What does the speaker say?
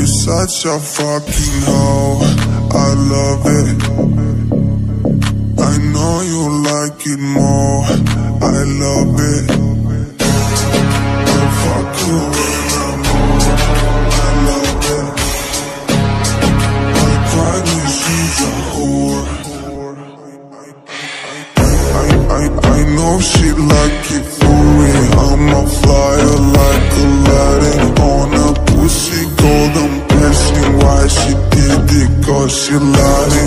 you're such a fucking hoe, I love it. I know you like it more, I love it. I'll fuck you when I'm home, I love it. I promise she's a whore. I know she like it for me. I'm a flyer like Aladdin on a pussy golden blessing. Why she did it? 'Cause she lied.